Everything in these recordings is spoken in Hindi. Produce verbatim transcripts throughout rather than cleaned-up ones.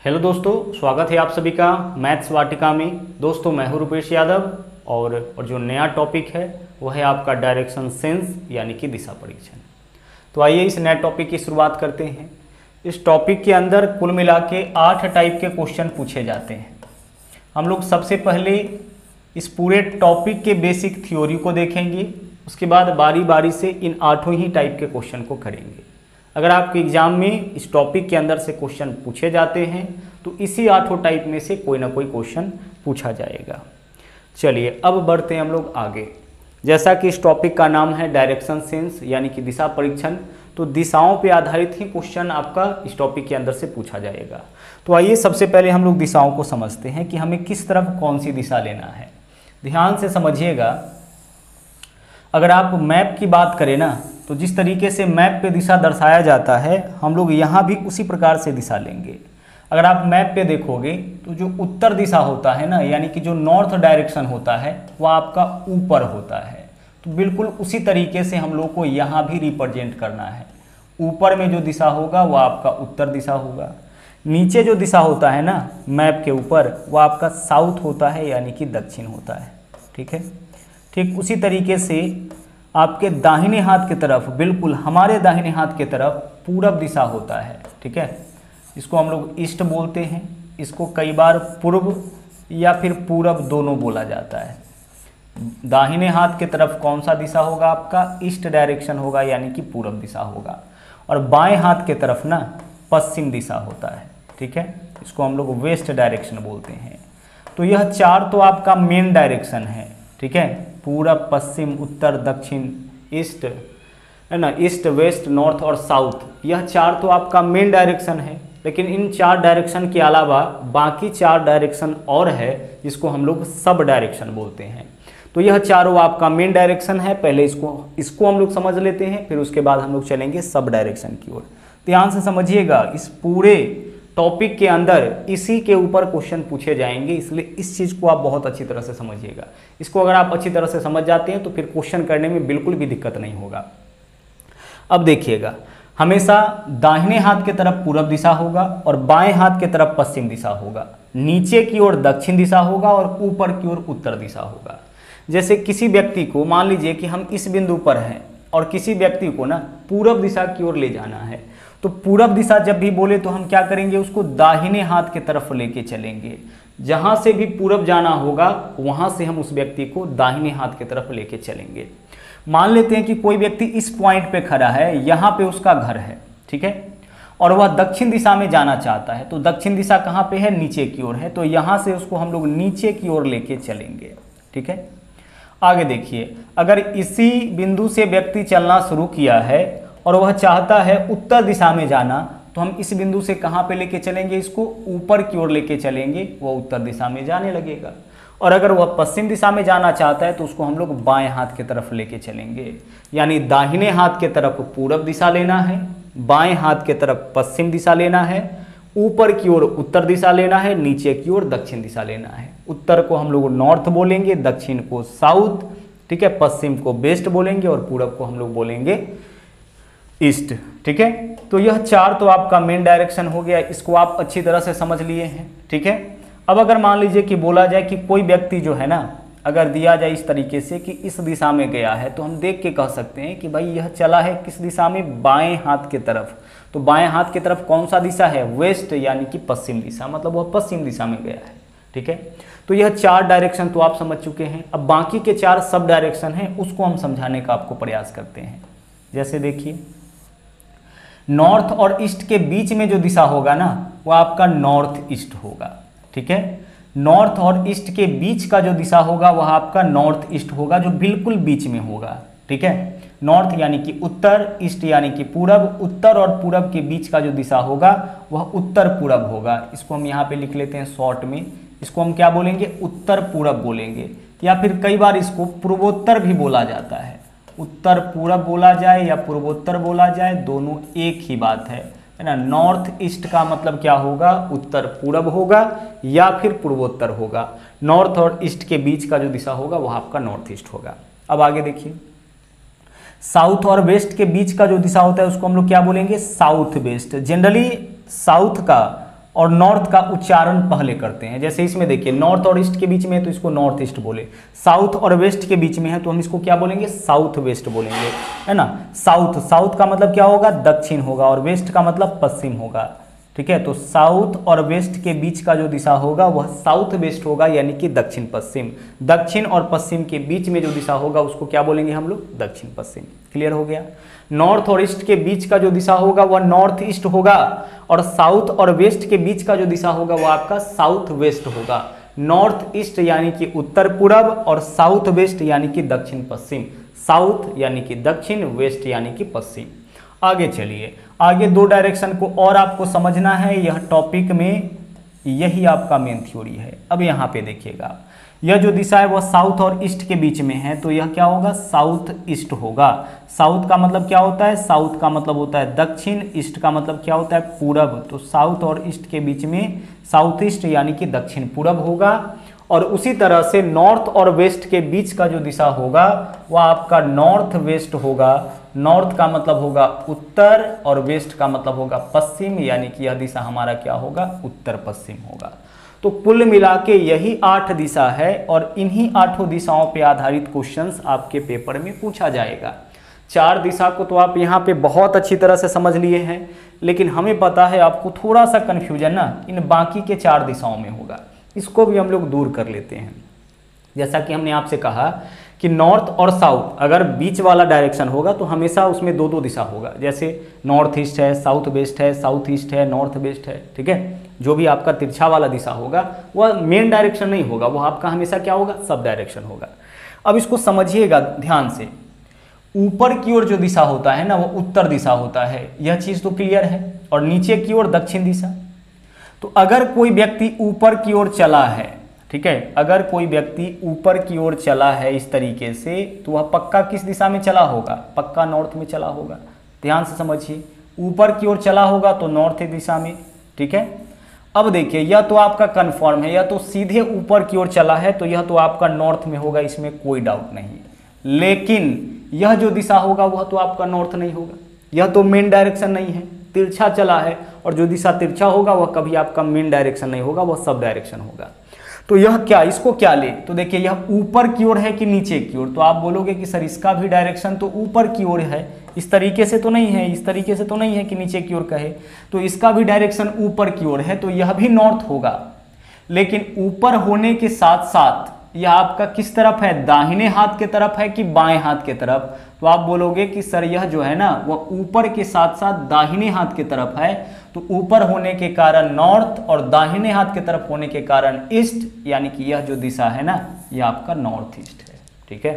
हेलो दोस्तों, स्वागत है आप सभी का मैथ्स वाटिका में। दोस्तों मैं हूं रुपेश यादव और और जो नया टॉपिक है वो है आपका डायरेक्शन सेंस यानी कि दिशा परीक्षण। तो आइए इस नए टॉपिक की शुरुआत करते हैं। इस टॉपिक के अंदर कुल मिला के आठ टाइप के क्वेश्चन पूछे जाते हैं। हम लोग सबसे पहले इस पूरे टॉपिक के बेसिक थ्योरी को देखेंगे, उसके बाद बारी बारी से इन आठों ही टाइप के क्वेश्चन को करेंगे। अगर आपके एग्जाम में इस टॉपिक के अंदर से क्वेश्चन पूछे जाते हैं तो इसी आठों टाइप में से कोई ना कोई क्वेश्चन पूछा जाएगा। चलिए अब बढ़ते हैं हम लोग आगे। जैसा कि इस टॉपिक का नाम है डायरेक्शन सेंस यानी कि दिशा परीक्षण, तो दिशाओं पे आधारित ही क्वेश्चन आपका इस टॉपिक के अंदर से पूछा जाएगा। तो आइए सबसे पहले हम लोग दिशाओं को समझते हैं कि हमें किस तरफ कौन सी दिशा लेना है। ध्यान से समझिएगा। अगर आप मैप की बात करें ना, तो जिस तरीके से मैप पे दिशा दर्शाया जाता है हम लोग यहाँ भी उसी प्रकार से दिशा लेंगे। अगर आप मैप पे देखोगे तो जो उत्तर दिशा होता है ना, यानी कि जो नॉर्थ डायरेक्शन होता है वह आपका ऊपर होता है। तो बिल्कुल उसी तरीके से हम लोग को यहाँ भी रिप्रेजेंट करना है। ऊपर में जो दिशा होगा वह आपका उत्तर दिशा होगा। नीचे जो दिशा होता है ना मैप के ऊपर वह आपका साउथ होता है यानी कि दक्षिण होता है। ठीक है, ठीक उसी तरीके से आपके दाहिने हाथ की तरफ, बिल्कुल हमारे दाहिने हाथ की तरफ पूरब दिशा होता है। ठीक है, इसको हम लोग ईस्ट बोलते हैं। इसको कई बार पूर्व या फिर पूरब दोनों बोला जाता है। दाहिने हाथ की तरफ कौन सा दिशा होगा आपका? ईस्ट डायरेक्शन होगा यानी कि पूरब दिशा होगा। और बाएं हाथ की तरफ ना पश्चिम दिशा होता है। ठीक है, इसको हम लोग वेस्ट डायरेक्शन बोलते हैं। तो यह चार तो आपका मेन डायरेक्शन है। ठीक है, पूरब, पश्चिम, उत्तर, दक्षिण, ईस्ट है ना, ईस्ट, वेस्ट, नॉर्थ और साउथ, यह चार तो आपका मेन डायरेक्शन है। लेकिन इन चार डायरेक्शन के अलावा बाकी चार डायरेक्शन और है जिसको हम लोग सब डायरेक्शन बोलते हैं। तो यह चारों आपका मेन डायरेक्शन है। पहले इसको इसको हम लोग समझ लेते हैं, फिर उसके बाद हम लोग चलेंगे सब डायरेक्शन की ओर। ध्यान से समझिएगा, इस पूरे टॉपिक के अंदर इसी के ऊपर क्वेश्चन पूछे जाएंगे, इसलिए इस चीज़ को आप बहुत अच्छी तरह से समझिएगा। इसको अगर आप अच्छी तरह से समझ जाते हैं तो फिर क्वेश्चन करने में बिल्कुल भी दिक्कत नहीं होगा। अब देखिएगा, हमेशा दाहिने हाथ की तरफ पूरब दिशा होगा और बाएं हाथ की तरफ पश्चिम दिशा होगा। नीचे की ओर दक्षिण दिशा होगा और ऊपर की ओर उत्तर दिशा होगा। जैसे किसी व्यक्ति को, मान लीजिए कि हम इस बिंदु पर हैं और किसी व्यक्ति को ना पूरब दिशा की ओर ले जाना है, तो पूरब दिशा जब भी बोले तो हम क्या करेंगे? उसको दाहिने हाथ की तरफ लेके चलेंगे। जहां से भी पूरब जाना होगा वहां से हम उस व्यक्ति को दाहिने हाथ की तरफ लेके चलेंगे। मान लेते हैं कि कोई व्यक्ति इस पॉइंट पे खड़ा है, यहाँ पे उसका घर है। ठीक है, और वह दक्षिण दिशा में जाना चाहता है। तो दक्षिण दिशा कहाँ पे है? नीचे की ओर है। तो यहाँ से उसको हम लोग नीचे की ओर लेके चलेंगे। ठीक है, आगे देखिए, अगर इसी बिंदु से व्यक्ति चलना शुरू किया है और वह चाहता है उत्तर दिशा में जाना, तो हम इस बिंदु से कहाँ पे लेके चलेंगे? इसको ऊपर की ओर लेके चलेंगे, वह उत्तर दिशा में जाने लगेगा। और अगर वह पश्चिम दिशा में जाना चाहता है तो उसको हम लोग बाएं हाथ की तरफ लेके चलेंगे। यानी दाहिने हाथ की तरफ पूरब दिशा लेना है, बाएं हाथ की तरफ पश्चिम दिशा लेना है, ऊपर की ओर उत्तर दिशा लेना है, नीचे की ओर दक्षिण दिशा लेना है। उत्तर को हम लोग नॉर्थ बोलेंगे, दक्षिण को साउथ, ठीक है, पश्चिम को वेस्ट बोलेंगे और पूरब को हम लोग बोलेंगे ईस्ट। ठीक है, तो यह चार तो आपका मेन डायरेक्शन हो गया। इसको आप अच्छी तरह से समझ लिए हैं। ठीक है, अब अगर मान लीजिए कि बोला जाए कि कोई व्यक्ति जो है ना, अगर दिया जाए इस तरीके से कि इस दिशा में गया है, तो हम देख के कह सकते हैं कि भाई यह चला है किस दिशा में? बाएं हाथ की तरफ। तो बाएं हाथ की तरफ कौन सा दिशा है? वेस्ट यानी कि पश्चिम दिशा, मतलब वह पश्चिम दिशा में गया है। ठीक है, तो यह चार डायरेक्शन तो आप समझ चुके हैं। अब बाकी के चार सब डायरेक्शन हैं, उसको हम समझाने का आपको प्रयास करते हैं। जैसे देखिए, नॉर्थ और ईस्ट के बीच में जो दिशा होगा ना वो आपका नॉर्थ ईस्ट होगा। ठीक है, नॉर्थ और ईस्ट के बीच का जो दिशा होगा वह आपका नॉर्थ ईस्ट होगा, जो बिल्कुल बीच में होगा। ठीक है, नॉर्थ यानी कि उत्तर, ईस्ट यानी कि पूरब। उत्तर और पूरब के बीच का जो दिशा होगा वह उत्तर पूरब होगा। इसको हम यहाँ पे लिख लेते हैं शॉर्ट में। इसको हम क्या बोलेंगे? उत्तर पूरब बोलेंगे, या फिर कई बार इसको पूर्वोत्तर भी बोला जाता है। उत्तर पूरब बोला जाए या पूर्वोत्तर बोला जाए, दोनों एक ही बात है, है ना। नॉर्थ ईस्ट का मतलब क्या होगा? उत्तर पूरब होगा या फिर पूर्वोत्तर होगा। नॉर्थ और ईस्ट के बीच का जो दिशा होगा वह आपका नॉर्थ ईस्ट होगा। अब आगे देखिए, साउथ और वेस्ट के बीच का जो दिशा होता है उसको हम लोग क्या बोलेंगे? South west. जनरली साउथ का और नॉर्थ का उच्चारण पहले करते हैं। जैसे इसमें देखिए नॉर्थ और ईस्ट के बीच में है तो इसको नॉर्थ ईस्ट बोले, साउथ और वेस्ट के बीच में है तो हम इसको क्या बोलेंगे, साउथ वेस्ट बोलेंगे, है ना। साउथ, साउथ का मतलब क्या होगा, दक्षिण होगा, और वेस्ट का मतलब पश्चिम होगा, ठीक है। तो साउथ और वेस्ट के बीच का जो दिशा होगा वह साउथ वेस्ट होगा, यानी कि दक्षिण पश्चिम। दक्षिण और पश्चिम के बीच में जो दिशा होगा उसको क्या बोलेंगे हम लोग, दक्षिण पश्चिम। क्लियर हो गया। नॉर्थ और ईस्ट के बीच का जो दिशा होगा वह नॉर्थ ईस्ट होगा, और साउथ और वेस्ट के बीच का जो दिशा होगा वह आपका साउथ वेस्ट होगा। नॉर्थ ईस्ट यानी कि उत्तर पूर्व, और साउथ वेस्ट यानी कि दक्षिण पश्चिम। साउथ यानी कि दक्षिण, वेस्ट यानी कि पश्चिम। आगे चलिए, आगे दो डायरेक्शन को और आपको समझना है, यह टॉपिक में यही आपका मेन थ्योरी है। अब यहाँ पे देखिएगा, यह जो दिशा है वह साउथ और ईस्ट के बीच में है तो यह क्या होगा, साउथ ईस्ट होगा। साउथ का मतलब क्या होता है, साउथ का मतलब होता है दक्षिण, ईस्ट का मतलब क्या होता है, पूरब। तो साउथ और ईस्ट के बीच में साउथ ईस्ट यानी कि दक्षिण पूरब होगा। और उसी तरह से नॉर्थ और वेस्ट के बीच का जो दिशा होगा वह आपका नॉर्थ वेस्ट होगा। नॉर्थ का मतलब होगा उत्तर और वेस्ट का मतलब होगा पश्चिम, यानी कि यह दिशा हमारा क्या होगा, उत्तर पश्चिम होगा। तो कुल मिला के यही आठ दिशा है, और इन्हीं आठों दिशाओं पे आधारित क्वेश्चंस आपके पेपर में पूछा जाएगा। चार दिशा को तो आप यहाँ पे बहुत अच्छी तरह से समझ लिए हैं, लेकिन हमें पता है आपको थोड़ा सा कन्फ्यूजन ना इन बाकी के चार दिशाओं में होगा, इसको भी हम लोग दूर कर लेते हैं। जैसा कि हमने आपसे कहा कि नॉर्थ और साउथ अगर बीच वाला डायरेक्शन होगा तो हमेशा उसमें दो दो दिशा होगा। जैसे नॉर्थ ईस्ट है, साउथ वेस्ट है, साउथ ईस्ट है, नॉर्थ वेस्ट है, ठीक है। जो भी आपका तिरछा वाला दिशा होगा वह मेन डायरेक्शन नहीं होगा, वह आपका हमेशा क्या होगा, सब डायरेक्शन होगा। अब इसको समझिएगा ध्यान से, ऊपर की ओर जो दिशा होता है ना वो उत्तर दिशा होता है, यह चीज़ तो क्लियर है, और नीचे की ओर दक्षिण दिशा। तो अगर कोई व्यक्ति ऊपर की ओर चला है, ठीक है, अगर कोई व्यक्ति ऊपर की ओर चला है इस तरीके से तो वह पक्का किस दिशा में चला होगा, पक्का नॉर्थ में चला होगा। ध्यान से समझिए, ऊपर की ओर चला होगा तो नॉर्थ दिशा में, ठीक है। अब देखिए, यह तो आपका कंफर्म है, यह तो सीधे ऊपर की ओर चला है तो यह तो आपका नॉर्थ में होगा, इसमें कोई डाउट नहीं। लेकिन यह जो दिशा होगा वह तो आपका नॉर्थ नहीं होगा, यह तो मेन डायरेक्शन नहीं है, तिरछा चला है, और जो दिशा तिरछा होगा वह कभी आपका मेन डायरेक्शन नहीं होगा, वह सब डायरेक्शन होगा। तो यह क्या, इसको क्या ले, तो देखिए यह ऊपर की ओर है कि नीचे की ओर, तो आप बोलोगे कि सर इसका भी डायरेक्शन तो ऊपर की ओर है, इस तरीके से तो नहीं है, इस तरीके से तो नहीं है कि नीचे की ओर कहे, तो इसका भी डायरेक्शन ऊपर की ओर है, तो यह भी नॉर्थ होगा। लेकिन ऊपर होने के साथ साथ यह आपका किस तरफ है, दाहिने हाथ के तरफ है कि बाएं हाथ के तरफ, तो आप बोलोगे कि सर यह जो है ना वह ऊपर के साथ साथ दाहिने हाथ के तरफ है, तो ऊपर होने के कारण नॉर्थ और दाहिने हाथ के तरफ होने के कारण ईस्ट, यानी कि यह जो दिशा है ना यह आपका नॉर्थ ईस्ट है, ठीक है।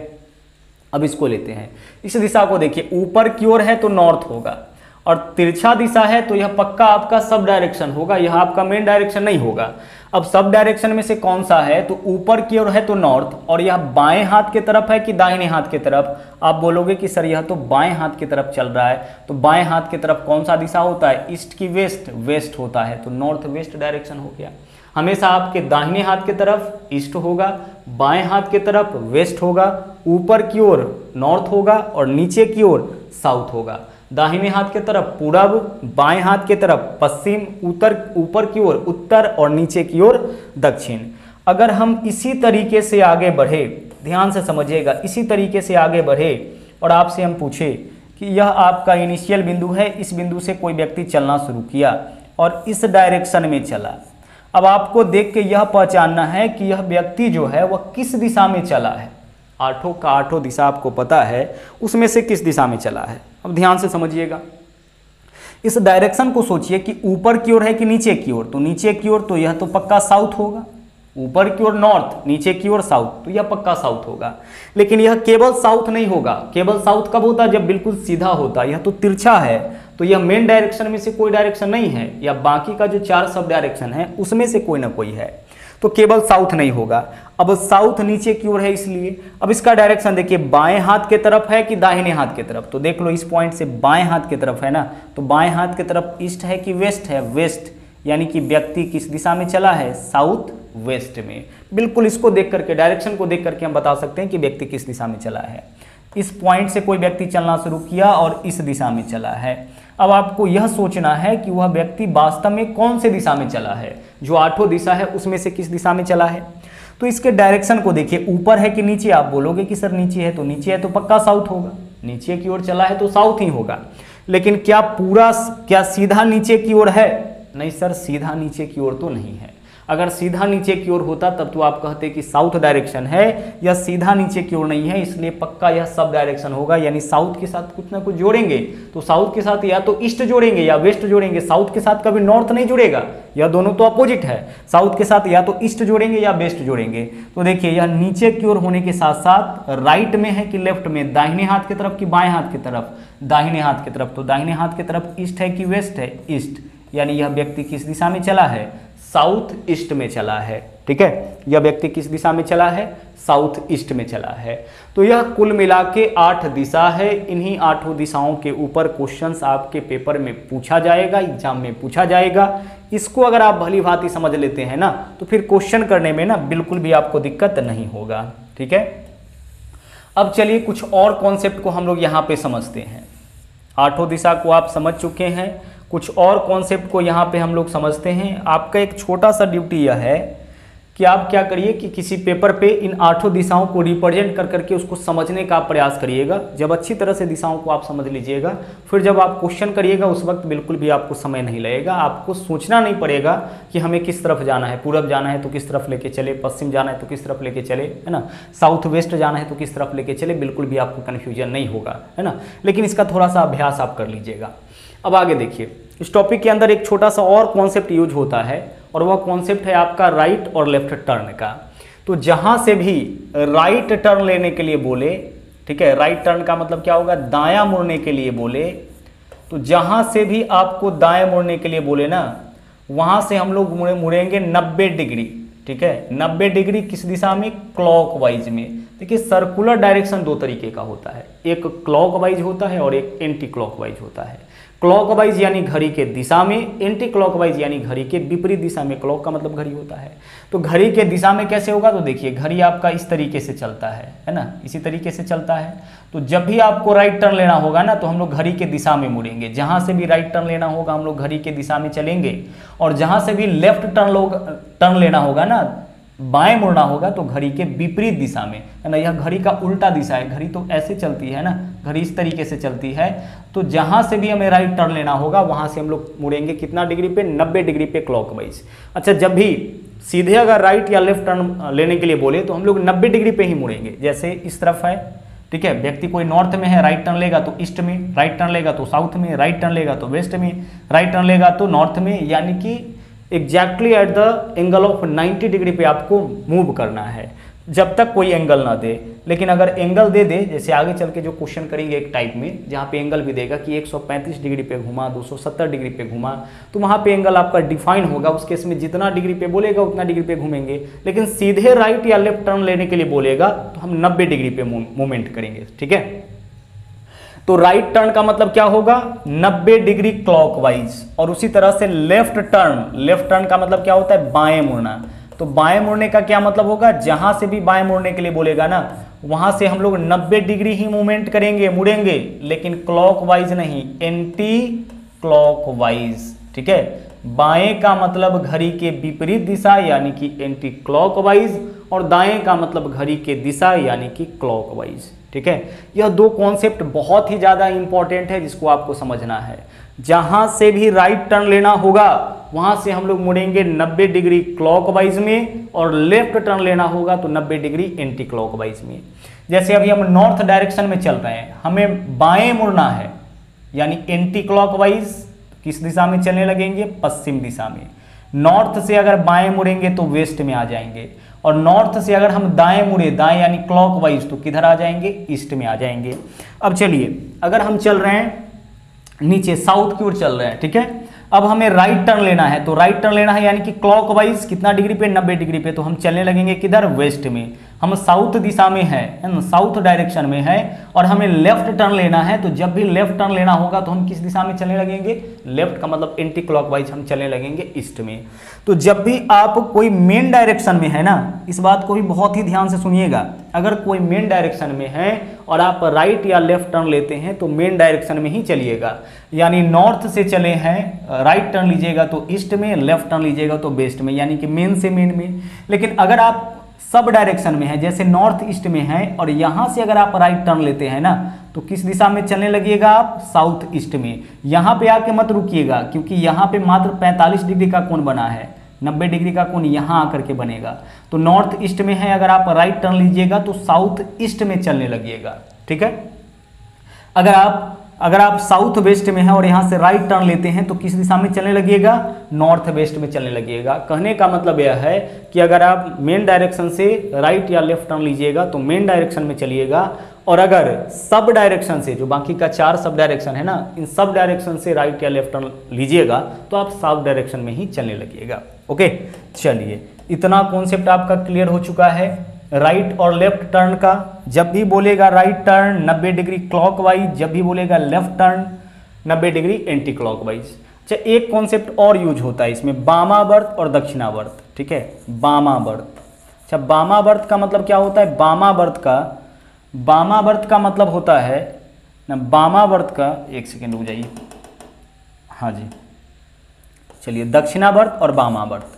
अब इसको लेते हैं, इस दिशा को देखिए, ऊपर की ओर है तो नॉर्थ होगा, और तिरछा दिशा है तो यह पक्का आपका सब डायरेक्शन होगा, यह आपका मेन डायरेक्शन नहीं होगा। अब सब डायरेक्शन में से कौन सा है, तो ईपर की ओर है तो नॉर्थ, और यह बाएं हाथ की तरफ है कि दाहिने हाथ की तरफ, आप बोलोगे कि सर यह तो बाएं हाथ की तरफ चल रहा है, तो बाएं हाथ की तरफ कौन सा दिशा होता है, ईस्ट की वेस्ट, वेस्ट होता है, तो नॉर्थ वेस्ट डायरेक्शन हो गया। हमेशा आपके दाहिने हाथ की तरफ ईस्ट होगा, बाएं हाथ की तरफ वेस्ट होगा, ऊपर की ओर नॉर्थ होगा और नीचे की ओर साउथ होगा। दाहिने हाथ की तरफ पूरब, बाएं हाथ की तरफ पश्चिम, उत्तर ऊपर की ओर उत्तर और नीचे की ओर दक्षिण। अगर हम इसी तरीके से आगे बढ़े, ध्यान से समझिएगा, इसी तरीके से आगे बढ़े और आपसे हम पूछे कि यह आपका इनिशियल बिंदु है, इस बिंदु से कोई व्यक्ति चलना शुरू किया और इस डायरेक्शन में चला। अब आपको देख के यह पहचानना है कि यह व्यक्ति जो है वह किस दिशा में चला है। आठों का आठों दिशा आपको पता है, उसमें से किस दिशा में चला है। अब ध्यान से समझिएगा, इस डायरेक्शन को सोचिए कि ऊपर की ओर है कि नीचे की ओर, तो नीचे की ओर तो यह तो पक्का साउथ होगा, ऊपर की ओर नॉर्थ, नीचे की ओर साउथ, तो यह पक्का साउथ होगा। लेकिन यह केवल साउथ नहीं होगा, केवल साउथ कब होता है, जब बिल्कुल सीधा होता है। यह तो तिरछा है, तो यह मेन डायरेक्शन में से कोई डायरेक्शन नहीं है, या बाकी का जो चार सब डायरेक्शन है उसमें से कोई ना कोई है, तो केवल साउथ नहीं होगा। अब साउथ नीचे की ओर है, इसलिए अब इसका डायरेक्शन देखिए, बाएं हाथ की तरफ है कि दाहिने हाथ की तरफ, तो देख लो इस पॉइंट से बाएं हाथ की तरफ है ना, तो बाएं हाथ की तरफ ईस्ट है कि वेस्ट है, वेस्ट, यानी कि व्यक्ति किस दिशा में चला है, साउथ वेस्ट में। बिल्कुल इसको देख करके, डायरेक्शन को देख करके हम बता सकते हैं कि व्यक्ति किस दिशा में चला है। इस पॉइंट से कोई व्यक्ति चलना शुरू किया और इस दिशा में चला है। अब आपको यह सोचना है कि वह व्यक्ति वास्तव में कौन से दिशा में चला है, जो आठों दिशा है उसमें से किस दिशा में चला है। तो इसके डायरेक्शन को देखिए, ऊपर है कि नीचे। आप बोलोगे कि सर नीचे है, तो नीचे है तो पक्का साउथ होगा, नीचे की ओर चला है तो साउथ ही होगा। लेकिन क्या पूरा क्या सीधा नीचे की ओर है? नहीं सर, सीधा नीचे की ओर तो नहीं है। अगर सीधा नीचे की ओर होता तब तो आप कहते कि साउथ डायरेक्शन है, या सीधा नीचे की ओर नहीं है, इसलिए पक्का यह सब डायरेक्शन होगा। यानी साउथ के साथ कुछ ना कुछ जोड़ेंगे, तो साउथ के साथ या तो ईस्ट जोड़ेंगे या वेस्ट जोड़ेंगे। साउथ के साथ कभी नॉर्थ नहीं जुड़ेगा, यह दोनों तो अपोजिट है। साउथ के साथ या तो ईस्ट जोड़ेंगे या वेस्ट जोड़ेंगे। तो देखिए, यह नीचे की ओर होने के साथ साथ राइट में है कि लेफ्ट में, दाहिने हाथ की तरफ कि बाएं हाथ की तरफ? दाहिने हाथ की तरफ। तो दाहिने हाथ की तरफ ईस्ट है कि वेस्ट है? ईस्ट। यानी यह व्यक्ति किस दिशा में चला है? साउथ ईस्ट में चला है। ठीक है, यह व्यक्ति किस दिशा में चला है? साउथ ईस्ट में चला है। तो यह कुल मिला के आठ दिशा है। इन्हीं आठों दिशाओं के ऊपर क्वेश्चंस आपके पेपर में पूछा जाएगा, एग्जाम में पूछा जाएगा। इसको अगर आप भली भांति समझ लेते हैं ना, तो फिर क्वेश्चन करने में ना बिल्कुल भी आपको दिक्कत नहीं होगा। ठीक है, अब चलिए कुछ और कॉन्सेप्ट को हम लोग यहाँ पे समझते हैं। आठों दिशा को आप समझ चुके हैं, कुछ और कॉन्सेप्ट को यहाँ पे हम लोग समझते हैं। आपका एक छोटा सा ड्यूटी यह है कि आप क्या करिए कि किसी पेपर पे इन आठों दिशाओं को रिप्रेजेंट कर करके उसको समझने का प्रयास करिएगा। जब अच्छी तरह से दिशाओं को आप समझ लीजिएगा, फिर जब आप क्वेश्चन करिएगा उस वक्त बिल्कुल भी आपको समय नहीं लगेगा। आपको सोचना नहीं पड़ेगा कि हमें किस तरफ जाना है, पूरब जाना है तो किस तरफ लेके चले, पश्चिम जाना है तो किस तरफ लेके चले, है ना, साउथ वेस्ट जाना है तो किस तरफ लेके चले। बिल्कुल भी आपको कन्फ्यूजन नहीं होगा, है ना। लेकिन इसका थोड़ा सा अभ्यास आप कर लीजिएगा। अब आगे देखिए, इस टॉपिक के अंदर एक छोटा सा और कॉन्सेप्ट यूज होता है, और वह कॉन्सेप्ट है आपका राइट और लेफ्ट टर्न का। तो जहां से भी राइट टर्न लेने के लिए बोले, ठीक है, राइट टर्न का मतलब क्या होगा? दायां मुड़ने के लिए बोले, तो जहां से भी आपको दाएं मुड़ने के लिए बोले ना, वहां से हम लोग मुड़े मुड़ेंगे नब्बे डिग्री। ठीक है, नब्बे डिग्री किस दिशा में? क्लॉकवाइज में। देखिए, सर्कुलर डायरेक्शन दो तरीके का होता है, एक क्लॉकवाइज होता है और एक एंटी क्लॉकवाइज होता है। क्लॉकवाइज यानी घड़ी के दिशा में, एंटी क्लॉकवाइज यानी घड़ी के विपरीत दिशा में। क्लॉक का मतलब घड़ी होता है। तो घड़ी के दिशा में कैसे होगा? तो देखिए, घड़ी आपका इस तरीके से चलता है, है ना, इसी तरीके से चलता है। तो जब भी आपको राइट टर्न लेना होगा ना, तो हम लोग घड़ी के दिशा में मुड़ेंगे। जहां से भी राइट टर्न लेना होगा हम लोग घड़ी के दिशा में चलेंगे, और जहां से भी लेफ्ट टर्न लोग टर्न लेना होगा ना, बाएं मुड़ना होगा, तो घड़ी के विपरीत दिशा में, है ना। यह घड़ी का उल्टा दिशा है, घड़ी तो ऐसे चलती है ना, घड़ी इस तरीके से चलती है। तो जहां से भी हमें राइट टर्न लेना होगा वहां से हम लोग मुड़ेंगे कितना डिग्री पे? नब्बे डिग्री पे क्लॉकवाइज। अच्छा, जब भी सीधे अगर राइट या लेफ्ट टर्न लेने के लिए बोले तो हम लोग नब्बे डिग्री पे ही मुड़ेंगे। जैसे इस तरफ है, ठीक है, व्यक्ति कोई नॉर्थ में है, राइट टर्न लेगा तो ईस्ट में, राइट टर्न लेगा तो साउथ में, राइट टर्न लेगा तो वेस्ट में, राइट टर्न लेगा तो नॉर्थ में। यानी कि exactly at the angle of ninety degree पे आपको मूव करना है, जब तक कोई एंगल ना दे। लेकिन अगर एंगल दे दे, जैसे आगे चल के जो क्वेश्चन करेंगे एक टाइप में जहाँ पे एंगल भी देगा कि एक सौ पैंतीस डिग्री पे घुमा, दो सौ सत्तर डिग्री पे घुमा, तो वहाँ पे एंगल आपका डिफाइन होगा। उस केस में जितना डिग्री पे बोलेगा उतना डिग्री पे घूमेंगे। लेकिन सीधे राइट या लेफ्ट टर्न लेने के लिए बोलेगा तो हम नब्बे डिग्री पे मूवमेंट करेंगे। ठीक है, तो राइट टर्न का मतलब क्या होगा? नब्बे डिग्री क्लॉकवाइज। और उसी तरह से लेफ्ट टर्न, लेफ्ट टर्न का मतलब क्या होता है? बाएं मुड़ना। तो बाएं मुड़ने का क्या मतलब होगा? जहां से भी बाएं मुड़ने के लिए बोलेगा ना, वहां से हम लोग नब्बे डिग्री ही मूवमेंट करेंगे, मुड़ेंगे, लेकिन क्लॉकवाइज नहीं, एंटी क्लॉकवाइज। ठीक है, बाएं का मतलब घड़ी के विपरीत दिशा यानी कि एंटी क्लॉकवाइज, और दाएं का मतलब घड़ी के दिशा यानी कि क्लॉकवाइज। ठीक है, यह दो कॉन्सेप्ट बहुत ही ज़्यादा इंपॉर्टेंट है जिसको आपको समझना है। जहां से भी राइट टर्न लेना होगा वहां से हम लोग मुड़ेंगे नब्बे डिग्री क्लॉकवाइज में, और लेफ्ट टर्न लेना होगा तो नब्बे डिग्री एंटी क्लॉकवाइज में। जैसे अभी हम नॉर्थ डायरेक्शन में चल रहे हैं, हमें बाएं मुड़ना है यानी एंटी क्लॉकवाइज। किस दिशा में चलने लगेंगे? पश्चिम दिशा में। नॉर्थ से अगर बाएं मुड़ेंगे तो वेस्ट में आ जाएंगे, और नॉर्थ से अगर हम दाएं मुड़े, दाएं यानी क्लॉकवाइज, तो किधर आ जाएंगे? ईस्ट में आ जाएंगे। अब चलिए, अगर हम चल रहे हैं नीचे साउथ की ओर चल रहे हैं, ठीक है, अब हमें राइट टर्न लेना है, तो राइट टर्न लेना है यानी कि क्लॉकवाइज कितना डिग्री पे? नब्बे डिग्री पे। तो हम चलने लगेंगे किधर? वेस्ट में। हम साउथ दिशा में है, साउथ डायरेक्शन में है और हमें लेफ्ट टर्न लेना है, तो जब भी लेफ्ट टर्न लेना होगा तो हम किस दिशा में चलने लगेंगे? लेफ्ट का मतलब एंटी क्लॉकवाइज हम चलने लगेंगे ईस्ट में। तो जब भी आप कोई मेन डायरेक्शन में है ना, इस बात को भी बहुत ही ध्यान से सुनिएगा, अगर कोई मेन डायरेक्शन में है और आप राइट या लेफ्ट टर्न लेते हैं तो मेन डायरेक्शन में ही चलिएगा। यानी नॉर्थ से चले हैं, राइट टर्न लीजिएगा तो ईस्ट में, लेफ्ट टर्न लीजिएगा तो वेस्ट में, यानी कि मेन से मेन में। लेकिन अगर आप सब डायरेक्शन में है, जैसे नॉर्थ ईस्ट में है और यहाँ से अगर आप राइट टर्न लेते हैं ना, तो किस दिशा में चलने लगिएगा आप? साउथ ईस्ट में। यहाँ पे आके मत रुकिएगा, क्योंकि यहाँ पे मात्र पैंतालीस डिग्री का कोण बना है, नब्बे डिग्री का कोण यहाँ आकर के बनेगा। तो नॉर्थ ईस्ट में है, अगर आप राइट टर्न लीजिएगा तो साउथ ईस्ट में चलने लगिएगा, ठीक है। अगर आप अगर आप साउथ वेस्ट में हैं और यहाँ से राइट टर्न लेते हैं तो किस दिशा में चलने लगिएगा? नॉर्थ वेस्ट में चलने लगिएगा। कहने का मतलब यह है कि अगर आप मेन डायरेक्शन से राइट या लेफ्ट टर्न लीजिएगा तो मेन डायरेक्शन में चलिएगा, और अगर सब डायरेक्शन से, जो बाकी का चार सब डायरेक्शन है ना, इन सब डायरेक्शन से राइट या लेफ्ट टर्न लीजिएगा तो आप साउथ डायरेक्शन में ही चलने लगिएगा। ओके, चलिए, इतना कॉन्सेप्ट आपका क्लियर हो चुका है राइट और लेफ्ट टर्न का। जब भी बोलेगा राइट टर्न नब्बे डिग्री क्लॉकवाइज, जब भी बोलेगा लेफ्ट टर्न नब्बे डिग्री एंटी क्लॉकवाइज। अच्छा, एक कॉन्सेप्ट और यूज होता है इसमें, वामावर्त और दक्षिणावर्त, ठीक है, वामावर्त। अच्छा, वामावर्त का मतलब क्या होता है? वामावर्त का वामावर्त का मतलब होता है ना, वामावर्त का, एक सेकेंड रुक जाइए, हाँ जी, चलिए, दक्षिणावर्त और वामावर्त,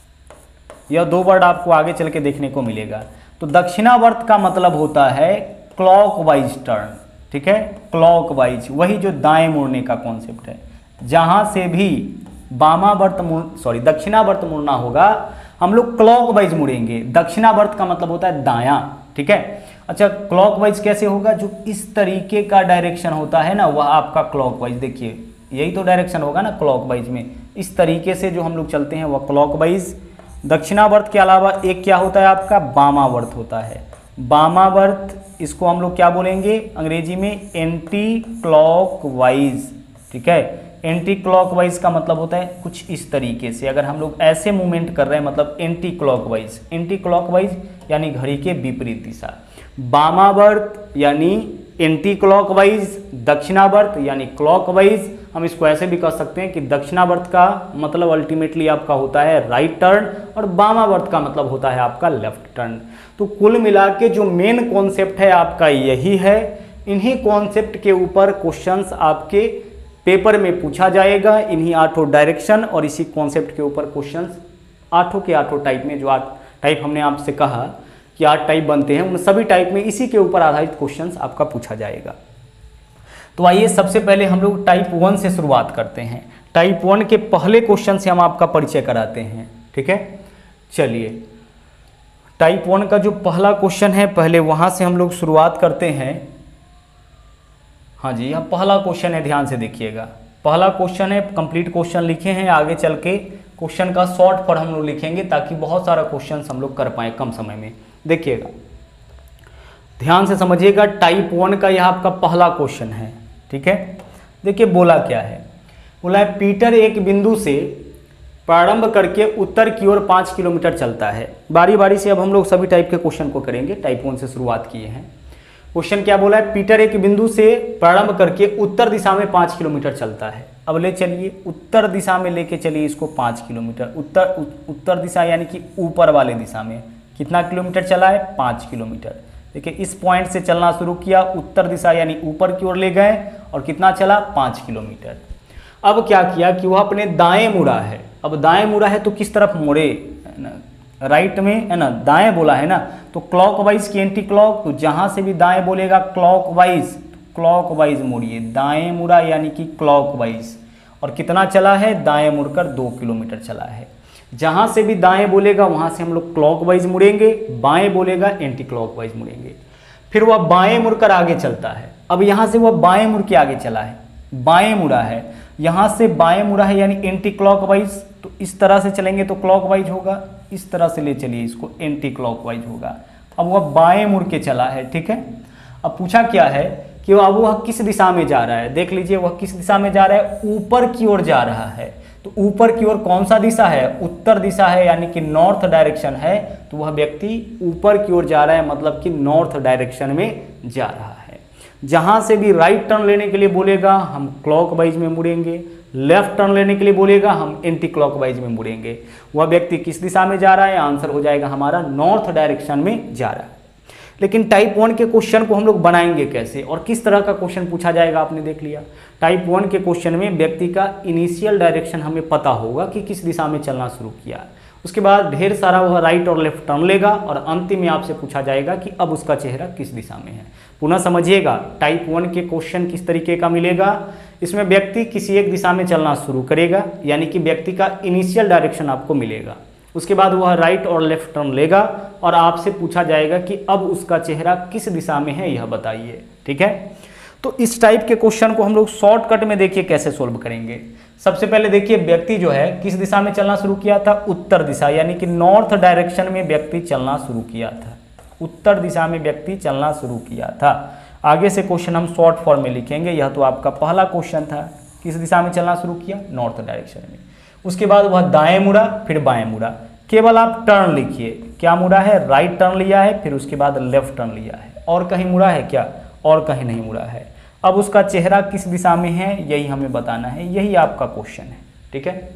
यह दो वर्ड आपको आगे चल के देखने को मिलेगा। तो दक्षिणावर्त का मतलब होता है क्लॉकवाइज टर्न, ठीक है, क्लॉकवाइज, वही जो दाएं मुड़ने का कॉन्सेप्ट है। जहां से भी वामावर्त मुड़ सॉरी दक्षिणावर्त मुड़ना होगा, हम लोग क्लॉकवाइज मुड़ेंगे। दक्षिणावर्त का मतलब होता है दायां, ठीक है। अच्छा, क्लॉकवाइज कैसे होगा? जो इस तरीके का डायरेक्शन होता है ना, वह आपका क्लॉकवाइज, देखिए यही तो डायरेक्शन होगा ना क्लॉकवाइज में, इस तरीके से जो हम लोग चलते हैं वह क्लॉकवाइज। दक्षिणावर्त के अलावा एक क्या होता है आपका? वामावर्त होता है। वामावर्त, इसको हम लोग क्या बोलेंगे अंग्रेजी में? एंटी क्लॉकवाइज, ठीक है। एंटी क्लॉकवाइज का मतलब होता है कुछ इस तरीके से, अगर हम लोग ऐसे मूवमेंट कर रहे हैं मतलब एंटी क्लॉकवाइज। एंटी क्लॉकवाइज यानी घड़ी के विपरीत दिशा। वामावर्त यानी एंटी क्लॉकवाइज, दक्षिणावर्त यानी क्लॉकवाइज। हम इसको ऐसे भी कह सकते हैं कि दक्षिणावर्त का मतलब अल्टीमेटली आपका होता है राइट टर्न और वामावर्त का मतलब होता है आपका लेफ्ट टर्न। तो कुल मिला के जो मेन कॉन्सेप्ट है आपका यही है। इन्हीं कॉन्सेप्ट के ऊपर क्वेश्चंस आपके पेपर में पूछा जाएगा, इन्हीं आठों डायरेक्शन और इसी कॉन्सेप्ट के ऊपर क्वेश्चंस आठों के आठों टाइप में, जो आठ टाइप हमने आपसे कहा कि आठ टाइप बनते हैं, उन सभी टाइप में इसी के ऊपर आधारित क्वेश्चंस आपका पूछा जाएगा। तो आइए सबसे पहले हम लोग टाइप वन से शुरुआत करते हैं। टाइप वन के पहले क्वेश्चन से हम आपका परिचय कराते हैं, ठीक है। चलिए, टाइप वन का जो पहला क्वेश्चन है पहले वहां से हम लोग शुरुआत करते हैं। हाँ जी, यह पहला क्वेश्चन है, ध्यान से देखिएगा। पहला क्वेश्चन है, कंप्लीट क्वेश्चन लिखे हैं, आगे चल के क्वेश्चन का शॉर्ट फॉर्म हम लोग लिखेंगे ताकि बहुत सारा क्वेश्चन हम लोग कर पाए कम समय में। देखिएगा, ध्यान से समझिएगा, टाइप वन का यह आपका पहला क्वेश्चन है, ठीक है। देखिए बोला क्या है, बोला है पीटर एक बिंदु से प्रारंभ करके उत्तर की ओर पाँच किलोमीटर चलता है। बारी बारी से अब हम लोग सभी टाइप के क्वेश्चन को करेंगे, टाइप वन से शुरुआत किए हैं। क्वेश्चन क्या बोला है? पीटर एक बिंदु से प्रारंभ करके उत्तर दिशा में पाँच किलोमीटर चलता है। अब ले चलिए, उत्तर दिशा में लेके चलिए इसको पाँच किलोमीटर। उत्तर उत्तर दिशा यानी कि ऊपर वाले दिशा में कितना किलोमीटर चला है? पाँच किलोमीटर। देखिए, इस पॉइंट से चलना शुरू किया, उत्तर दिशा यानी ऊपर की ओर ले गए और कितना चला? पाँच किलोमीटर। अब क्या किया कि वह अपने दाएं मुड़ा है। अब दाएं मुड़ा है तो किस तरफ मुड़े? राइट में है ना, दाएं बोला है ना, तो क्लॉकवाइज की एंटी क्लॉक, तो जहां से भी दाएं बोलेगा क्लॉकवाइज, क्लॉकवाइज मुड़िए। दाएं मुड़ा यानी कि क्लॉकवाइज। और कितना चला है? दाएं मुड़कर दो किलोमीटर चला है। जहां से भी दाएं बोलेगा वहां से हम लोग क्लॉकवाइज मुड़ेंगे, बाएं बोलेगा एंटी क्लॉकवाइज मुड़ेंगे। फिर वह बाएं मुड़कर आगे चलता है। अब यहां से वह बाएं मुड़ के आगे चला है, बाएं मुड़ा है, यहां से बाएं मुड़ा है यानी एंटी क्लॉकवाइज, तो इस तरह से चलेंगे तो क्लॉकवाइज होगा, इस तरह से ले चलिए इसको, एंटी क्लॉकवाइज होगा। अब वह बाएं मुड़ के चला है, ठीक है। अब पूछा क्या है कि अब वह किस दिशा में जा रहा है? देख लीजिए, वह किस दिशा में जा रहा है? ऊपर की ओर जा रहा है। तो तो ऊपर की ओर कौन सा दिशा है, उत्तर दिशा है, यानी कि नॉर्थ डायरेक्शन है, तो वह व्यक्ति ऊपर की ओर जा रहा है, मतलब कि नॉर्थ डायरेक्शन में जा रहा है। जहां से भी राइट टर्न लेने के लिए बोलेगा हम क्लॉकवाइज में मुड़ेंगे, लेफ्ट टर्न लेने के लिए बोलेगा हम एंटी क्लॉकवाइज में मुड़ेंगे। वह व्यक्ति किस दिशा में जा रहा है, आंसर हो जाएगा हमारा नॉर्थ डायरेक्शन में जा रहा है। लेकिन टाइप वन के क्वेश्चन को हम लोग बनाएंगे कैसे और किस तरह का क्वेश्चन पूछा जाएगा, आपने देख लिया। टाइप वन के क्वेश्चन में व्यक्ति का इनिशियल डायरेक्शन हमें पता होगा कि किस दिशा में चलना शुरू किया, उसके बाद ढेर सारा वह राइट और लेफ्ट टर्न लेगा और अंतिम में आपसे पूछा जाएगा कि अब उसका चेहरा किस दिशा में है। पुनः समझिएगा, टाइप वन के क्वेश्चन किस तरीके का मिलेगा, इसमें व्यक्ति किसी एक दिशा में चलना शुरू करेगा, यानी कि व्यक्ति का इनिशियल डायरेक्शन आपको मिलेगा, उसके बाद वह राइट और लेफ्ट टर्न लेगा और आपसे पूछा जाएगा कि अब उसका चेहरा किस दिशा में है, यह बताइए। ठीक है, तो इस टाइप के क्वेश्चन को हम लोग शॉर्टकट में देखिए कैसे सोल्व करेंगे। सबसे पहले देखिए, व्यक्ति जो है किस दिशा में चलना शुरू किया था, उत्तर दिशा, यानी कि नॉर्थ डायरेक्शन में व्यक्ति चलना शुरू किया था, उत्तर दिशा में व्यक्ति चलना शुरू किया था। आगे से क्वेश्चन हम शॉर्ट फॉर्म में लिखेंगे। यह तो आपका पहला क्वेश्चन था, किस दिशा में चलना शुरू किया, नॉर्थ डायरेक्शन में। उसके बाद वह दाएं मुड़ा, फिर बाएं मुड़ा। केवल आप टर्न लिखिए, क्या मुड़ा है, राइट टर्न लिया है, फिर उसके बाद लेफ्ट टर्न लिया है, और कहीं मुड़ा है क्या, और कहीं नहीं मुड़ा है। अब उसका चेहरा किस दिशा में है, यही हमें बताना है, यही आपका क्वेश्चन है। ठीक है,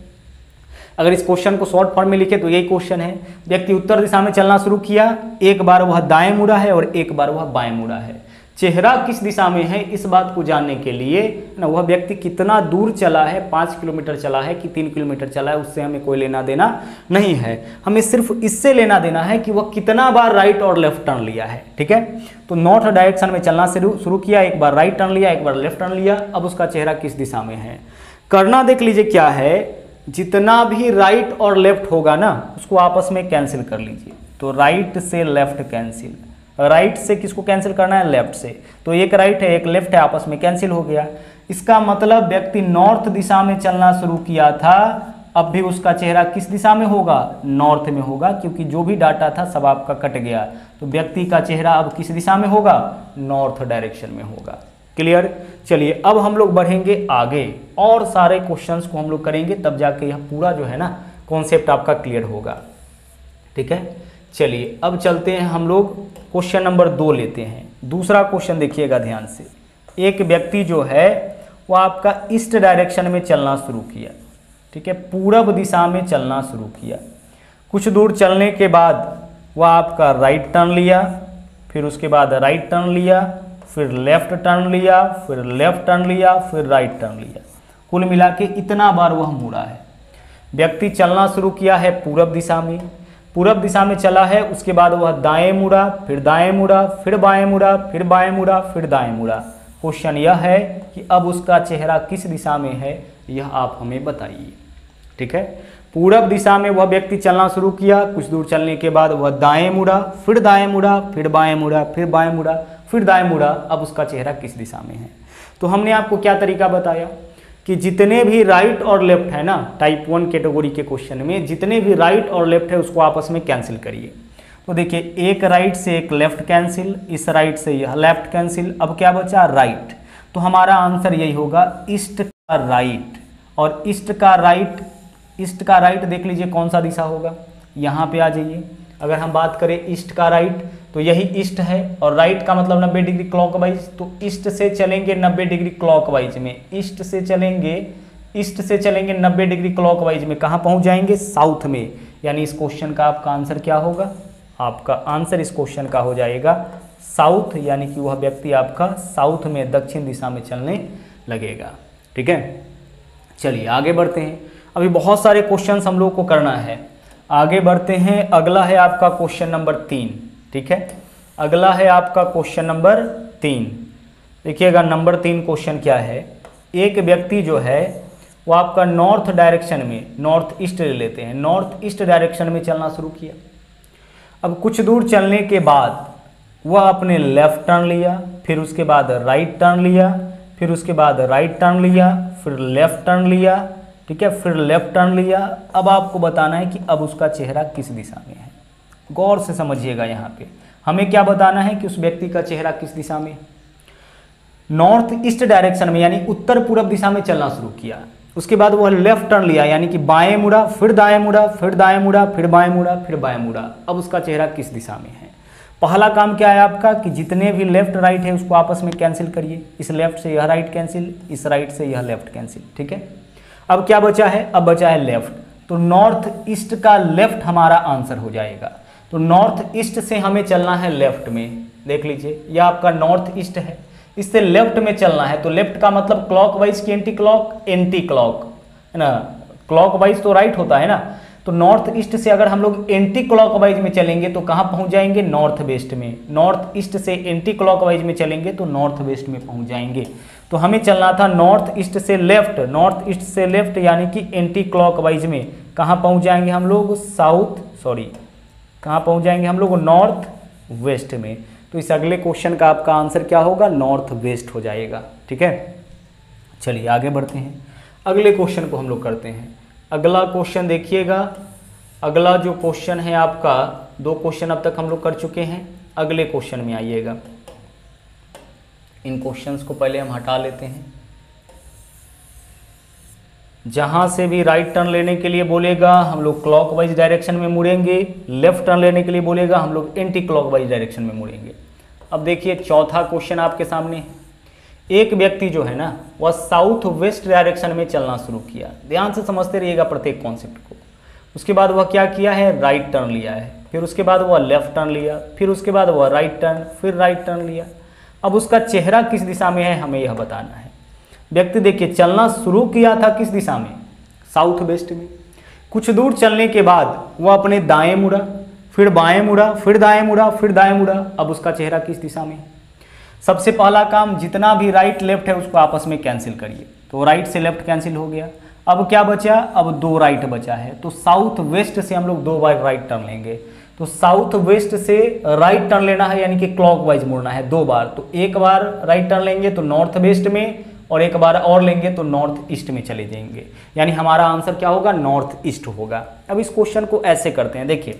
अगर इस क्वेश्चन को शॉर्ट फॉर्म में लिखे तो यही क्वेश्चन है। व्यक्ति उत्तर दिशा में चलना शुरू किया, एक बार वह दाएं मुड़ा है और एक बार वह बाएं मुड़ा है। चेहरा किस दिशा में है, इस बात को जानने के लिए ना वह व्यक्ति कितना दूर चला है, पाँच किलोमीटर चला है कि तीन किलोमीटर चला है, उससे हमें कोई लेना देना नहीं है। हमें सिर्फ इससे लेना देना है कि वह कितना बार राइट और लेफ्ट टर्न लिया है। ठीक है, तो नॉर्थ डायरेक्शन में चलना शुरू किया, एक बार राइट टर्न लिया, एक बार लेफ्ट टर्न लिया, अब उसका चेहरा किस दिशा में है। करना देख लीजिए क्या है, जितना भी राइट और लेफ्ट होगा ना उसको आपस में कैंसिल कर लीजिए। तो राइट से लेफ्ट कैंसिल, राइट से किसको कैंसिल करना है, लेफ्ट से। तो एक राइट है एक लेफ्ट है, आपस में कैंसिल हो गया। इसका मतलब व्यक्ति नॉर्थ दिशा में चलना शुरू किया था, अब भी उसका चेहरा किस दिशा में होगा, नॉर्थ में होगा, क्योंकि जो भी डाटा था सब आपका कट गया। तो व्यक्ति का चेहरा अब किस दिशा में होगा, नॉर्थ डायरेक्शन में होगा। क्लियर। चलिए अब हम लोग बढ़ेंगे आगे और सारे क्वेश्चंस को हम लोग करेंगे, तब जाके यह पूरा जो है ना कॉन्सेप्ट आपका क्लियर होगा। ठीक है, चलिए अब चलते हैं हम लोग क्वेश्चन नंबर दो लेते हैं। दूसरा क्वेश्चन देखिएगा ध्यान से। एक व्यक्ति जो है वो आपका ईस्ट डायरेक्शन में चलना शुरू किया। ठीक है, पूरब दिशा में चलना शुरू किया। कुछ दूर चलने के बाद वह आपका राइट टर्न लिया, फिर उसके बाद राइट टर्न लिया, फिर लेफ्ट टर्न लिया, फिर लेफ्ट टर्न लिया, फिर राइट टर्न लिया। कुल मिला के इतना बार वह मुड़ा है। व्यक्ति चलना शुरू किया है पूरब दिशा में, पूरब दिशा में चला है, उसके बाद वह दाएं मुड़ा, फिर दाएं मुड़ा, फिर बाएं मुड़ा, फिर बाएं मुड़ा, फिर दाएं मुड़ा। क्वेश्चन यह है कि अब उसका चेहरा किस दिशा में है, यह आप हमें बताइए। ठीक है, पूरब दिशा में वह व्यक्ति चलना शुरू किया, कुछ दूर चलने के बाद वह दाएं मुड़ा, फिर दाएं मुड़ा, फिर बाएं मुड़ा, फिर बाएं मुड़ा, फिर दाएं मुड़ा। अब उसका चेहरा किस दिशा में है। तो हमने आपको क्या तरीका बताया कि जितने भी राइट और लेफ्ट है ना, टाइप वन कैटेगरी के क्वेश्चन में जितने भी राइट और लेफ्ट है उसको आपस में कैंसिल करिए। तो देखिए, एक राइट से एक लेफ्ट कैंसिल, इस राइट से यह लेफ्ट कैंसिल, अब क्या बचा, राइट। तो हमारा आंसर यही होगा, ईस्ट का राइट। और ईस्ट का राइट, ईस्ट का राइट देख लीजिए कौन सा दिशा होगा, यहाँ पे आ जाइए। अगर हम बात करें ईस्ट का राइट तो यही ईस्ट है, और राइट का मतलब नब्बे डिग्री क्लॉकवाइज। तो ईस्ट से चलेंगे नब्बे डिग्री क्लॉकवाइज में, ईस्ट से चलेंगे ईस्ट से चलेंगे नब्बे डिग्री क्लॉकवाइज में, कहाँ पहुँच जाएंगे, साउथ में। यानी इस क्वेश्चन का आपका आंसर क्या होगा, आपका आंसर इस क्वेश्चन का हो जाएगा साउथ, यानी कि वह व्यक्ति आपका साउथ में, दक्षिण दिशा में चलने लगेगा। ठीक है, चलिए आगे बढ़ते हैं। अभी बहुत सारे क्वेश्चंस हम लोग को करना है, आगे बढ़ते हैं। अगला है आपका क्वेश्चन नंबर तीन। ठीक है, अगला है आपका क्वेश्चन नंबर तीन। देखिएगा नंबर तीन क्वेश्चन क्या है। एक व्यक्ति जो है वो आपका नॉर्थ डायरेक्शन में, नॉर्थ ईस्ट ले लेते हैं, नॉर्थ ईस्ट डायरेक्शन में चलना शुरू किया। अब कुछ दूर चलने के बाद वह अपने लेफ्ट टर्न लिया, फिर उसके बाद राइट टर्न लिया, फिर उसके बाद राइट टर्न लिया, फिर लेफ्ट टर्न लिया। ठीक है, फिर लेफ्ट टर्न लिया। अब आपको बताना है कि अब उसका चेहरा किस दिशा में है। गौर से समझिएगा, यहाँ पे हमें क्या बताना है कि उस व्यक्ति का चेहरा किस दिशा में, नॉर्थ ईस्ट डायरेक्शन में, यानी उत्तर पूर्व दिशा में चलना शुरू किया। उसके बाद वह लेफ्ट टर्न लिया, यानी कि बाएं मुड़ा, फिर दाएं मुड़ा, फिर दाएं मुड़ा, फिर बाएं मुड़ा, फिर बाएं मुड़ा। अब उसका चेहरा किस दिशा में है? पहला काम क्या है आपका कि जितने भी लेफ्ट राइट है उसको आपस में कैंसिल करिए। इस लेफ्ट से यह राइट कैंसिल, इस राइट से यह लेफ्ट कैंसिल, ठीक है। अब क्या बचा है? अब बचा है लेफ्ट, तो नॉर्थ ईस्ट का लेफ्ट हमारा आंसर हो जाएगा। तो नॉर्थ ईस्ट से हमें चलना है लेफ्ट में, देख लीजिए यह आपका नॉर्थ ईस्ट है, इससे लेफ्ट में चलना है। तो लेफ्ट का मतलब क्लॉक वाइज की एंटी क्लॉक, एंटी क्लॉक है ना, क्लॉक वाइज तो राइट होता है ना। तो नॉर्थ ईस्ट से अगर हम लोग एंटी क्लॉक वाइज में चलेंगे तो कहाँ पहुँच जाएंगे? नॉर्थ वेस्ट में। नॉर्थ ईस्ट से एंटी क्लॉक वाइज में चलेंगे तो नॉर्थ वेस्ट में पहुँच जाएंगे। तो हमें चलना था नॉर्थ ईस्ट से लेफ्ट, नॉर्थ ईस्ट से लेफ्ट यानी कि एंटी क्लॉक वाइज में। कहाँ पहुँच जाएंगे हम लोग? साउथ, सॉरी कहाँ पहुँच जाएंगे हम लोग? नॉर्थ वेस्ट में। तो इस अगले क्वेश्चन का आपका आंसर क्या होगा? नॉर्थ वेस्ट हो जाएगा, ठीक है। चलिए आगे बढ़ते हैं, अगले क्वेश्चन को हम लोग करते हैं। अगला क्वेश्चन देखिएगा, अगला जो क्वेश्चन है आपका, दो क्वेश्चन अब तक हम लोग कर चुके हैं, अगले क्वेश्चन में आइएगा। इन क्वेश्चंस को पहले हम हटा लेते हैं। जहां से भी राइट टर्न लेने के लिए बोलेगा हम लोग क्लॉकवाइज डायरेक्शन में मुड़ेंगे, लेफ्ट टर्न लेने के लिए बोलेगा हम लोग एंटी क्लॉकवाइज डायरेक्शन में मुड़ेंगे। अब देखिए चौथा क्वेश्चन आपके सामने है। एक व्यक्ति जो है ना वह साउथ वेस्ट डायरेक्शन में चलना शुरू किया, ध्यान से समझते रहिएगा प्रत्येक कॉन्सेप्ट को। उसके बाद वह क्या किया है? राइट टर्न लिया है, फिर उसके बाद वह लेफ्ट टर्न लिया, फिर उसके बाद वह राइट टर्न, फिर राइट टर्न लिया। अब उसका चेहरा किस दिशा में है हमें यह बताना है। व्यक्ति देखिए चलना शुरू किया था किस दिशा में? साउथ वेस्ट में। कुछ दूर चलने के बाद वह अपने दाएं मुड़ा, फिर बाएं मुड़ा, फिर दाएं मुड़ा, फिर दाएं मुड़ा। अब उसका चेहरा किस दिशा में? सबसे पहला काम जितना भी राइट लेफ्ट है उसको आपस में कैंसिल करिए। तो राइट से लेफ्ट कैंसिल हो गया। अब क्या बचा? अब दो राइट बचा है। तो साउथ वेस्ट से हम लोग दो बार राइट टर्न लेंगे। तो साउथ वेस्ट से राइट टर्न लेना है यानी कि क्लॉकवाइज मुड़ना है दो बार। तो एक बार राइट टर्न लेंगे तो नॉर्थ वेस्ट में, और एक बार और लेंगे तो नॉर्थ ईस्ट में चले जाएंगे। यानी हमारा आंसर क्या होगा? नॉर्थ ईस्ट होगा। अब इस क्वेश्चन को ऐसे करते हैं, देखिए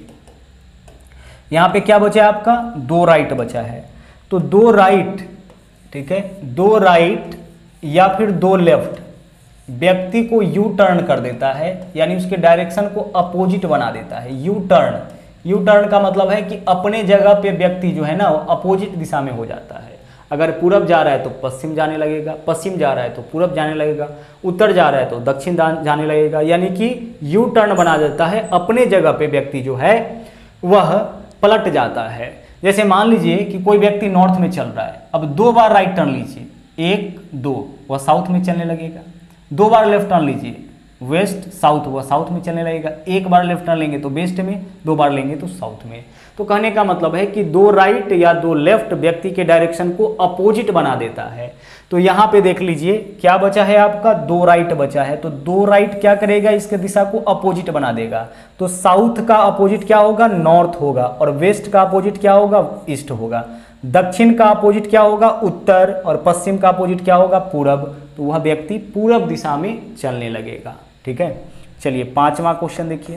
यहाँ पे क्या बचा है आपका? दो राइट बचा है। तो दो राइट, ठीक है, दो राइट या फिर दो लेफ्ट व्यक्ति को यू टर्न कर देता है, यानी उसके डायरेक्शन को अपोजिट बना देता है। यू टर्न, यू टर्न का मतलब है कि अपने जगह पे व्यक्ति जो है ना अपोजिट दिशा में हो जाता है। अगर पूरब जा रहा है तो पश्चिम जाने लगेगा, पश्चिम जा रहा है तो पूरब जाने लगेगा, उत्तर जा रहा है तो दक्षिण जाने लगेगा। यानी कि यू टर्न बना देता है, अपने जगह पे व्यक्ति जो है वह पलट जाता है। जैसे मान लीजिए कि कोई व्यक्ति नॉर्थ में चल रहा है, अब दो बार राइट टर्न लीजिए, एक दो, वह साउथ में चलने लगेगा। दो बार लेफ्ट टर्न लीजिए, वेस्ट साउथ, वह साउथ में चलने लगेगा। एक बार लेफ्ट टर्न लेंगे तो वेस्ट में, दो बार लेंगे तो साउथ में। तो कहने का मतलब है कि दो राइट या दो लेफ्ट व्यक्ति के डायरेक्शन को अपोजिट बना देता है। तो यहाँ पे देख लीजिए क्या बचा है आपका? दो राइट बचा है। तो दो राइट क्या करेगा? इसके दिशा को अपोजिट बना देगा। तो साउथ का अपोजिट क्या होगा? नॉर्थ होगा। और वेस्ट का अपोजिट क्या होगा? ईस्ट होगा। दक्षिण का अपोजिट क्या होगा? उत्तर। और पश्चिम का अपोजिट क्या होगा? पूरब। तो वह व्यक्ति पूरब दिशा में चलने लगेगा, ठीक है। चलिए पांचवा क्वेश्चन देखिए,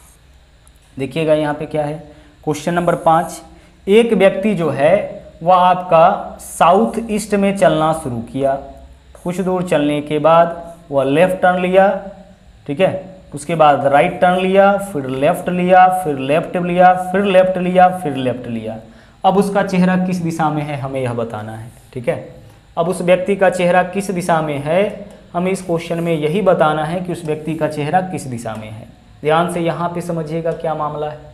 देखिएगा यहाँ पे क्या है। क्वेश्चन नंबर पाँच, एक व्यक्ति जो है वह आपका साउथ ईस्ट में चलना शुरू किया। कुछ दूर चलने के बाद वह लेफ्ट टर्न लिया, ठीक है, उसके बाद राइट टर्न लिया, फिर लेफ्ट लिया, फिर लेफ्ट लिया, फिर लेफ्ट लिया, फिर लेफ्ट लिया। अब उसका चेहरा किस दिशा में है हमें यह बताना है, ठीक है। अब उस व्यक्ति का चेहरा किस दिशा में है हमें इस क्वेश्चन में यही बताना है कि उस व्यक्ति का चेहरा किस दिशा में है। ध्यान से यहाँ पे समझिएगा क्या मामला है।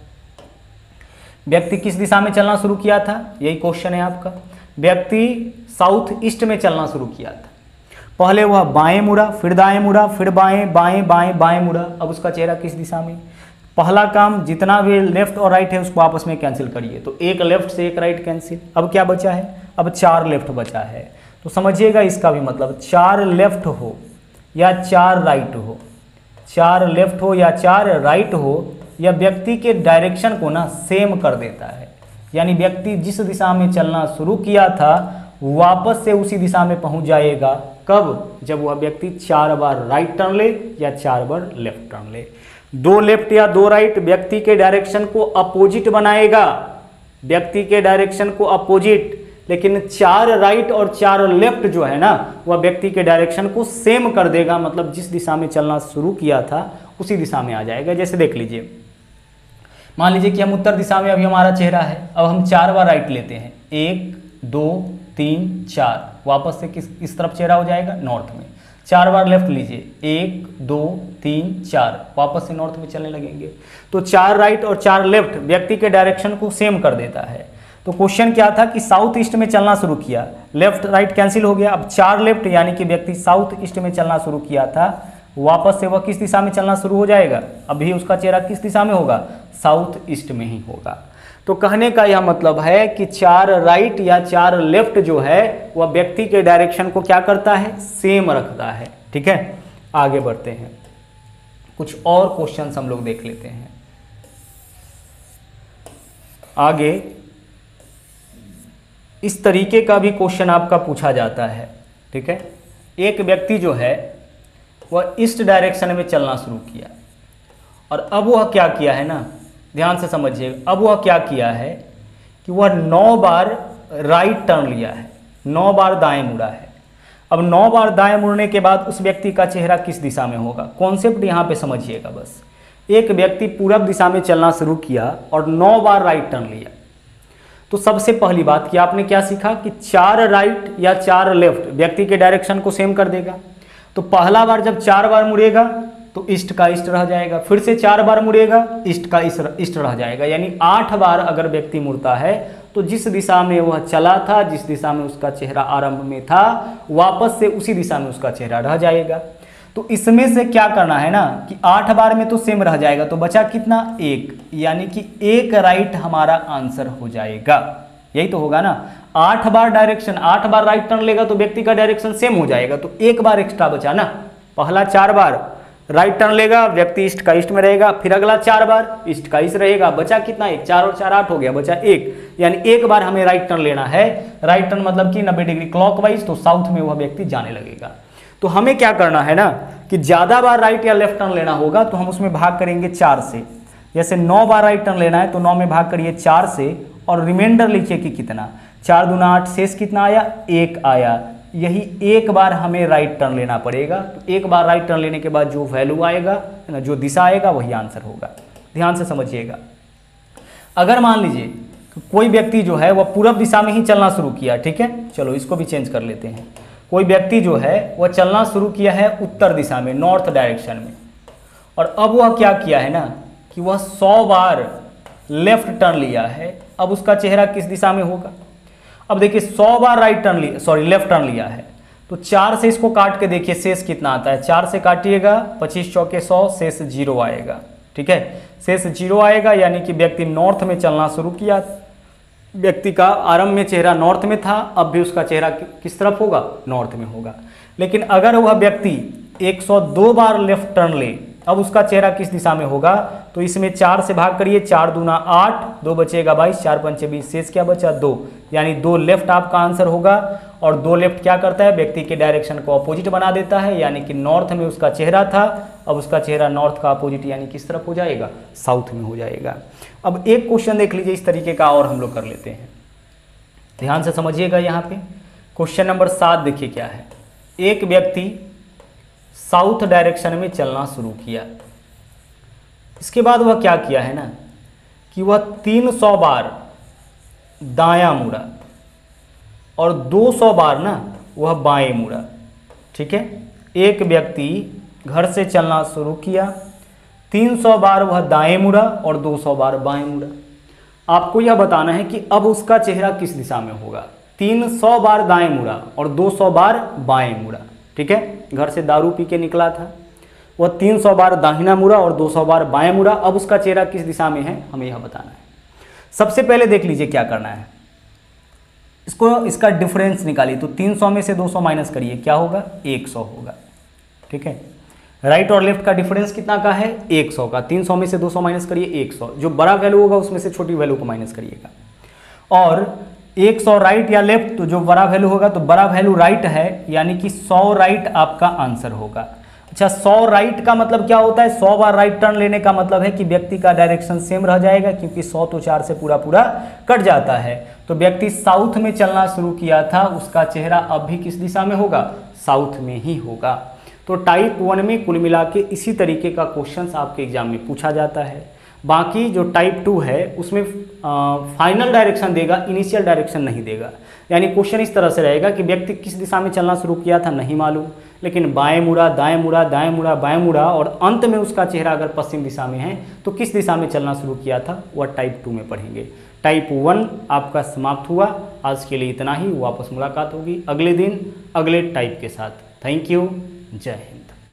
व्यक्ति किस दिशा में चलना शुरू किया था, यही क्वेश्चन है आपका। व्यक्ति साउथ ईस्ट में चलना शुरू किया था। पहले वह बाएं मुड़ा, फिर दाएं मुड़ा, फिर बाएं, बाएं बाएं बाएं मुड़ा। अब उसका चेहरा किस दिशा में? पहला काम जितना भी लेफ्ट और राइट है उसको आपस में कैंसिल करिए। तो एक लेफ्ट से एक राइट कैंसिल। अब क्या बचा है? अब चार लेफ्ट बचा है। तो समझिएगा इसका भी मतलब चार लेफ्ट हो या चार राइट हो, चार लेफ्ट हो या चार राइट हो, यह व्यक्ति के डायरेक्शन को ना सेम कर देता है। यानी व्यक्ति जिस दिशा में चलना शुरू किया था वापस से उसी दिशा में पहुंच जाएगा। कब? जब वह व्यक्ति चार बार राइट टर्न ले या चार बार लेफ्ट टर्न ले। दो लेफ्ट या दो राइट व्यक्ति के डायरेक्शन को अपोजिट बनाएगा, व्यक्ति के डायरेक्शन को अपोजिट। लेकिन चार राइट और चार लेफ्ट जो है ना वह व्यक्ति के डायरेक्शन को सेम कर देगा, मतलब जिस दिशा में चलना शुरू किया था उसी दिशा में आ जाएगा। जैसे देख लीजिए, मान लीजिए कि हम उत्तर दिशा में अभी हमारा चेहरा है, अब हम चार बार राइट लेते हैं, एक दो तीन चार, वापस से किस किस तरफ चेहरा हो जाएगा, नॉर्थ में। चार बार लेफ्ट लीजिए, एक दो तीन चार, वापस से नॉर्थ में चलने लगेंगे। तो चार राइट और चार लेफ्ट व्यक्ति के डायरेक्शन को सेम कर देता है। तो क्वेश्चन क्या था कि साउथ ईस्ट में चलना शुरू किया, लेफ्ट राइट कैंसिल हो गया, अब चार लेफ्ट यानी कि व्यक्ति साउथ ईस्ट में चलना शुरू किया था, वापस से वह किस दिशा में चलना शुरू हो जाएगा, अभी उसका चेहरा किस दिशा में होगा, साउथ ईस्ट में ही होगा। तो कहने का यह मतलब है कि चार राइट या चार लेफ्ट जो है वह व्यक्ति के डायरेक्शन को क्या करता है, सेम रखता है। ठीक है, आगे बढ़ते हैं, कुछ और क्वेश्चंस हम लोग देख लेते हैं। आगे इस तरीके का भी क्वेश्चन आपका पूछा जाता है। ठीक है, एक व्यक्ति जो है वह ईस्ट डायरेक्शन में चलना शुरू किया और अब वह क्या किया है ना, ध्यान से समझिएगा, अब वह क्या किया है कि वह नौ बार राइट टर्न लिया है, नौ बार दाएं मुड़ा है। अब नौ बार दाएं मुड़ने के बाद उस व्यक्ति का चेहरा किस दिशा में होगा, कॉन्सेप्ट यहाँ पे समझिएगा बस। एक व्यक्ति पूरब दिशा में चलना शुरू किया और नौ बार राइट टर्न लिया, तो सबसे पहली बात कि आपने क्या सीखा कि चार राइट या चार लेफ्ट व्यक्ति के डायरेक्शन को सेम कर देगा। तो पहला बार जब चार बार मुड़ेगा तो ईस्ट का ईस्ट रह जाएगा, फिर से चार बार मुड़ेगा ईस्ट का ईस्ट रह जाएगा, यानी आठ बार अगर व्यक्ति मुड़ता है तो जिस दिशा में वह चला था, जिस दिशा में उसका चेहरा आरंभ में था, वापस से उसी दिशा में उसका चेहरा रह जाएगा। तो इसमें से क्या करना है ना कि आठ बार में तो सेम रह जाएगा, तो बचा कितना, एक, यानी कि एक राइट हमारा आंसर हो जाएगा। यही तो होगा ना, आठ बार डायरेक्शन, आठ बार राइट टर्न लेगा तो व्यक्ति का डायरेक्शन सेम हो जाएगा, तो एक बार एक्स्ट्रा बचा ना। पहला चार बार राइट टर्न लेगा, व्यक्ति ईस्ट का ईस्ट में रहेगा, फिर अगला चार बार ईस्ट का ईस्ट रहेगा, बचा कितना, एक, चार और चार आठ हो गया, बचा एक, यानी एक बार हमें राइट टर्न लेना है। राइट टर्न मतलब कि नब्बे डिग्री क्लॉकवाइज, तो साउथ में वह व्यक्ति जाने लगेगा। तो हमें क्या करना है ना कि ज्यादा बार राइट या लेफ्ट टर्न लेना होगा तो हम उसमें भाग करेंगे चार से। जैसे नौ बार राइट टर्न लेना है तो नौ में भाग करिए चार से और रिमाइंडर लिखिए कि कितना, चार दूना आठ, शेष कितना आया, एक आया। यही एक बार हमें राइट टर्न लेना पड़ेगा। तो एक बार राइट टर्न लेने के बाद जो वैल्यू आएगा, जो दिशा आएगा, वही आंसर होगा। ध्यान से समझिएगा। अगर मान लीजिए कोई व्यक्ति जो है वह पूरब दिशा में ही चलना शुरू किया, ठीक है, चलो इसको भी चेंज कर लेते हैं। कोई व्यक्ति जो है वह चलना शुरू किया है उत्तर दिशा में, नॉर्थ डायरेक्शन में, और अब वह क्या किया है ना कि वह सौ बार लेफ्ट टर्न लिया है। अब उसका चेहरा किस दिशा में होगा, अब देखिए सौ बार राइट टर्न लिया, सॉरी लेफ्ट टर्न लिया है, तो चार से इसको काट के देखिए शेष कितना आता है, चार से काटिएगा, पच्चीस चौके सौ, शेष जीरो आएगा। ठीक है, शेष जीरो आएगा, यानी कि व्यक्ति नॉर्थ में चलना शुरू किया, व्यक्ति का आरंभ में चेहरा नॉर्थ में था, अब भी उसका चेहरा किस तरफ होगा, नॉर्थ में होगा। लेकिन अगर वह व्यक्ति एक सौ दो बार लेफ्ट टर्न ले, अब उसका चेहरा किस दिशा में होगा, तो इसमें चार से भाग करिए, चार दूना आठ, दो बचेगा बाईस, चार पंचे बीस, शेष क्या बचा, दो, यानी दो लेफ्ट आपका आंसर होगा। और दो लेफ्ट क्या करता है, व्यक्ति के डायरेक्शन को अपोजिट बना देता है, यानी कि नॉर्थ में उसका चेहरा था, अब उसका चेहरा नॉर्थ का अपोजिट यानी किस तरफ हो जाएगा, साउथ में हो जाएगा। अब एक क्वेश्चन देख लीजिए इस तरीके का और हम लोग कर लेते हैं, ध्यान से समझिएगा। यहाँ पे क्वेश्चन नंबर सात देखिए क्या है। एक व्यक्ति साउथ डायरेक्शन में चलना शुरू किया, इसके बाद वह क्या किया है ना कि वह तीन सौ बार दायां मुड़ा और दो सौ बार ना वह बाएं मुड़ा। ठीक है, एक व्यक्ति घर से चलना शुरू किया, तीन सौ बार वह दाएं मुड़ा और दो सौ बार बाएं मुड़ा। आपको यह बताना है कि अब उसका चेहरा किस दिशा में होगा। तीन सौ बार दाएं मुड़ा और दो सौ बार बाएं मुड़ा। ठीक है, घर से दारू पी के निकला था, वह तीन सौ बार दाहिना मुड़ा और दो सौ बार बाएं मुड़ा। अब उसका चेहरा किस दिशा में है, हमें यह बताना है। सबसे पहले देख लीजिए क्या करना है, इसको इसका डिफरेंस निकालिए। तो तीन सौ में से दो सौ माइनस करिए, क्या होगा, एक सौ होगा। ठीक है, राइट और लेफ्ट का डिफरेंस कितना का है, एक सौ का। तीन सौ में से दो सौ माइनस करिए, एक सौ, जो बड़ा वैल्यू होगा उसमें से छोटी वैल्यू को माइनस करिएगा। और एक सौ राइट या लेफ्ट, तो जो बड़ा वैल्यू होगा तो बड़ा वैल्यू राइट है, यानी कि सौ राइट आपका आंसर होगा। अच्छा, सौ राइट का मतलब क्या होता है? सौ बार राइट टर्न लेने का मतलब है कि व्यक्ति का डायरेक्शन सेम रह जाएगा, क्योंकि सौ तो चार से पूरा पूरा कट जाता है। तो व्यक्ति साउथ में चलना शुरू किया था, उसका चेहरा अब भी किस दिशा में होगा? साउथ में ही होगा। तो टाइप वन में कुल मिला के इसी तरीके का क्वेश्चंस आपके एग्जाम में पूछा जाता है। बाकी जो टाइप टू है उसमें फाइनल डायरेक्शन देगा, इनिशियल डायरेक्शन नहीं देगा। यानी क्वेश्चन इस तरह से रहेगा कि व्यक्ति किस दिशा में चलना शुरू किया था नहीं मालूम, लेकिन बाएं मुड़ा, दाएं मुड़ा, दाएं मुड़ा, बाएं मुड़ा, और अंत में उसका चेहरा अगर पश्चिम दिशा में है तो किस दिशा में चलना शुरू किया था, वह टाइप टू में पढ़ेंगे। टाइप वन आपका समाप्त हुआ। आज के लिए इतना ही, वापस मुलाकात होगी अगले दिन अगले टाइप के साथ। थैंक यू, जय हिंद।